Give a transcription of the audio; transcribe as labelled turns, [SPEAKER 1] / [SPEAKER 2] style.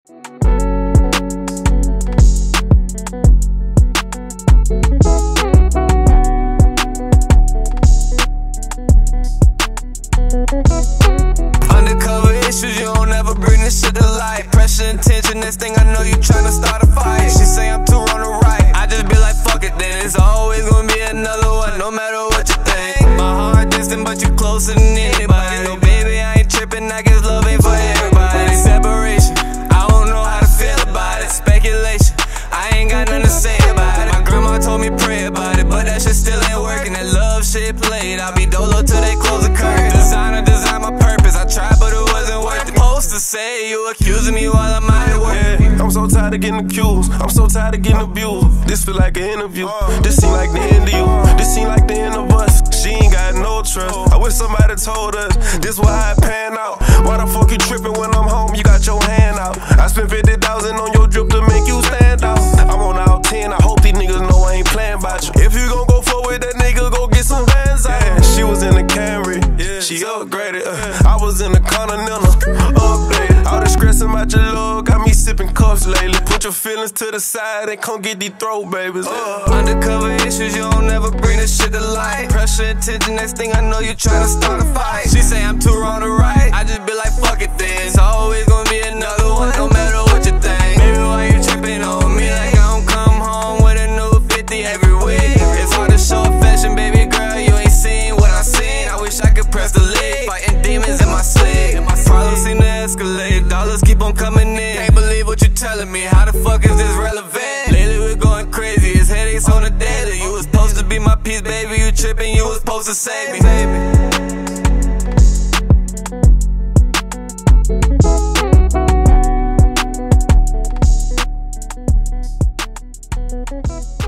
[SPEAKER 1] Undercover issues, you don't ever bring this shit to light. Pressure and tension, next thing I know you tryna start a fight. She say I'm too wrong to right, I just be like fuck it then. It's always gonna be another one, no matter what you think. My heart distant, but you closer than anybody. No baby, I ain't tripping, I guess love ain't for everybody. Separation, I don't know how to feel about it. Speculation, I ain't got nothing to say about it. My grandma told me pray about it, but that shit still ain't working. That love shit played, I'll be dolo till they close the curtain. Designer, design my purpose, I tried but it wasn't worth it. Supposed to say you accusing me while I'm out at work.
[SPEAKER 2] Yeah, I'm so tired of getting accused, I'm so tired of getting abused. This feel like an interview, this seem like the end of you. This seem like the end of us, she ain't got no trust. I wish somebody told us, this why I pan out. Why the fuck you tripping when I'm home, you got your hand out. I spent 50,000 on your drip to make you stand out. I'm on out 10, I hope these niggas know I ain't playing about you. If you gon' go forward, that nigga go get some Vans out. Yeah, she was in the Camry, she upgraded. I was in the Continental, upgraded. All the stressing about your love got me sipping cups lately. Put your feelings to the side and come get these throat babies.
[SPEAKER 1] Undercover issues, you don't ever bring this shit to light. Pressure and tension, next thing I know you tryna start a fight. She say I'm too wrong to right, I just be like fuck it then. It's always gonna be another one, no matter what you think. Baby, why you tripping on me like I don't come home with a new 50 every week? It's hard to show affection, baby girl, you ain't seen what I seen. I wish I could press the lead, fighting demons in my sleep. My problems seem to escalate, dollars keep on coming in. Can't believe what you telling me, how the fuck is this relevant? Lately we're going crazy, it's headaches on the daily. You was supposed to be my peace, baby, you tripping, you was supposed to save me. Save me.